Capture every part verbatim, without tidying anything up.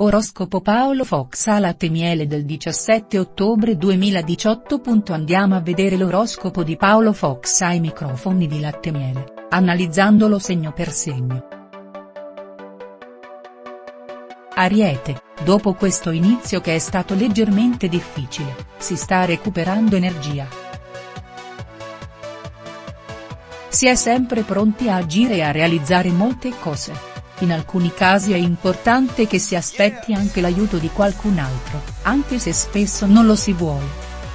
Oroscopo Paolo Fox a Latte Miele del diciassette ottobre duemiladiciotto. Andiamo a vedere l'oroscopo di Paolo Fox ai microfoni di Latte Miele, analizzandolo segno per segno. Ariete, dopo questo inizio che è stato leggermente difficile, si sta recuperando energia. Si è sempre pronti a agire e a realizzare molte cose. In alcuni casi è importante che si aspetti anche l'aiuto di qualcun altro, anche se spesso non lo si vuole.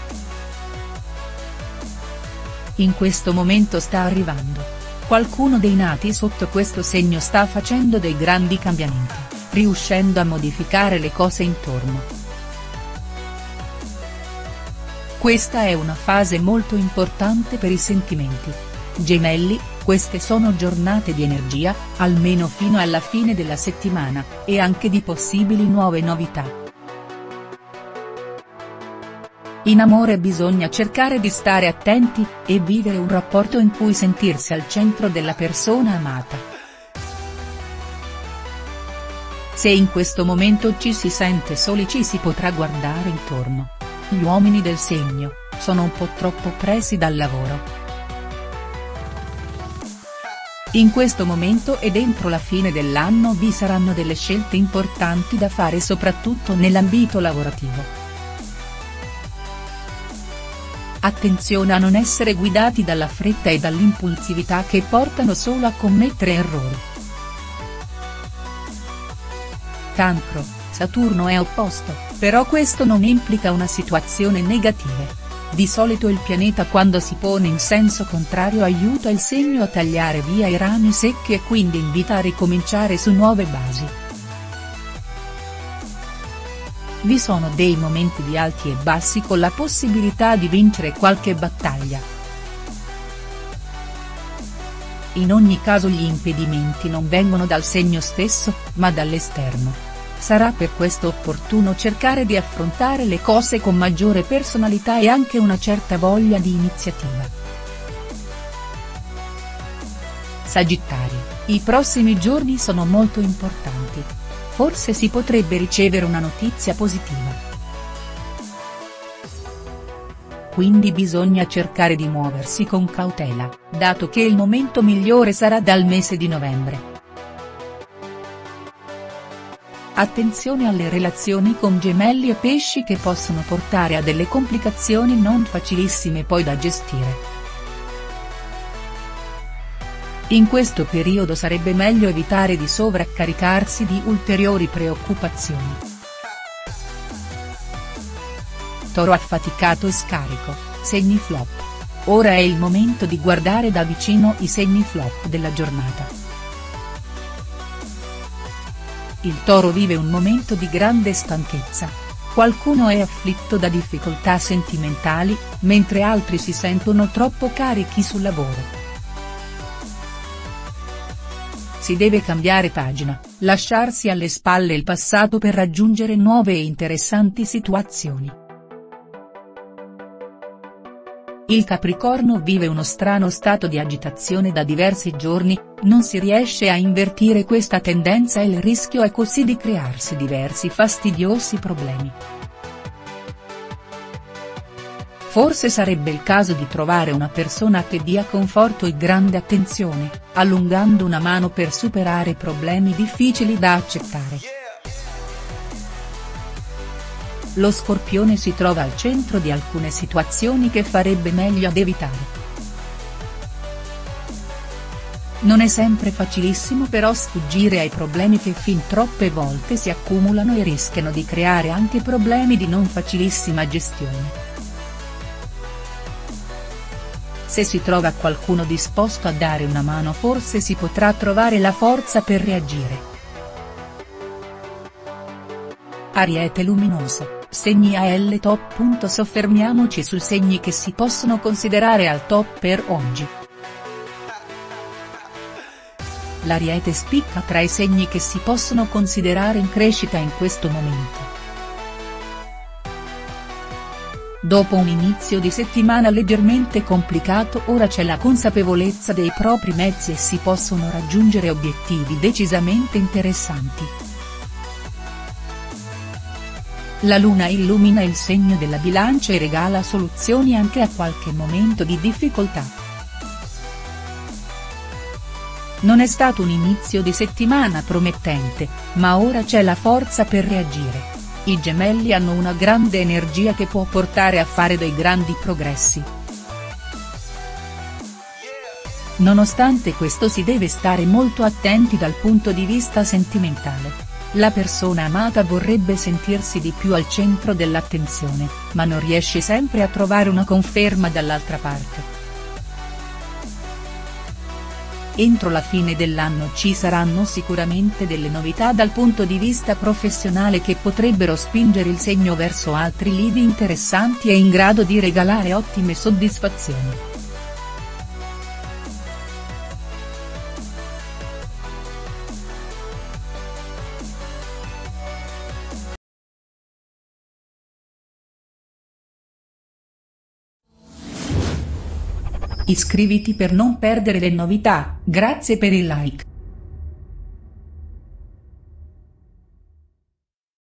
In questo momento sta arrivando. Qualcuno dei nati sotto questo segno sta facendo dei grandi cambiamenti, riuscendo a modificare le cose intorno. Questa è una fase molto importante per i sentimenti. Gemelli, queste sono giornate di energia, almeno fino alla fine della settimana, e anche di possibili nuove novità. In amore bisogna cercare di stare attenti, e vivere un rapporto in cui sentirsi al centro della persona amata. Se in questo momento ci si sente soli, ci si potrà guardare intorno. Gli uomini del segno sono un po' troppo presi dal lavoro. In questo momento e dentro la fine dell'anno vi saranno delle scelte importanti da fare, soprattutto nell'ambito lavorativo. Attenzione a non essere guidati dalla fretta e dall'impulsività che portano solo a commettere errori. Cancro, Saturno è opposto, però questo non implica una situazione negativa. Di solito il pianeta, quando si pone in senso contrario, aiuta il segno a tagliare via i rami secchi e quindi invita a ricominciare su nuove basi. Vi sono dei momenti di alti e bassi con la possibilità di vincere qualche battaglia. In ogni caso gli impedimenti non vengono dal segno stesso, ma dall'esterno. Sarà per questo opportuno cercare di affrontare le cose con maggiore personalità e anche una certa voglia di iniziativa. Sagittario, i prossimi giorni sono molto importanti. Forse si potrebbe ricevere una notizia positiva. Quindi bisogna cercare di muoversi con cautela, dato che il momento migliore sarà dal mese di novembre. Attenzione alle relazioni con Gemelli e Pesci, che possono portare a delle complicazioni non facilissime poi da gestire. In questo periodo sarebbe meglio evitare di sovraccaricarsi di ulteriori preoccupazioni. Toro affaticato e scarico, segni flop. Ora è il momento di guardare da vicino i segni flop della giornata. Il Toro vive un momento di grande stanchezza. Qualcuno è afflitto da difficoltà sentimentali, mentre altri si sentono troppo carichi sul lavoro. Si deve cambiare pagina, lasciarsi alle spalle il passato per raggiungere nuove e interessanti situazioni. Il Capricorno vive uno strano stato di agitazione da diversi giorni, non si riesce a invertire questa tendenza e il rischio è così di crearsi diversi fastidiosi problemi. Forse sarebbe il caso di trovare una persona che dia conforto e grande attenzione, allungando una mano per superare problemi difficili da accettare. Lo Scorpione si trova al centro di alcune situazioni che farebbe meglio ad evitare. Non è sempre facilissimo però sfuggire ai problemi che fin troppe volte si accumulano e rischiano di creare anche problemi di non facilissima gestione. Se si trova qualcuno disposto a dare una mano, forse si potrà trovare la forza per reagire. Ariete luminoso, segni al top. Soffermiamoci sui segni che si possono considerare al top per oggi. L'Ariete spicca tra i segni che si possono considerare in crescita in questo momento. Dopo un inizio di settimana leggermente complicato, ora c'è la consapevolezza dei propri mezzi e si possono raggiungere obiettivi decisamente interessanti. La luna illumina il segno della Bilancia e regala soluzioni anche a qualche momento di difficoltà. Non è stato un inizio di settimana promettente, ma ora c'è la forza per reagire. I gemelli hanno una grande energia che può portare a fare dei grandi progressi. Nonostante questo si deve stare molto attenti dal punto di vista sentimentale. La persona amata vorrebbe sentirsi di più al centro dell'attenzione, ma non riesce sempre a trovare una conferma dall'altra parte. Entro la fine dell'anno ci saranno sicuramente delle novità dal punto di vista professionale che potrebbero spingere il segno verso altri lidi interessanti e in grado di regalare ottime soddisfazioni. Iscriviti per non perdere le novità, grazie per il like.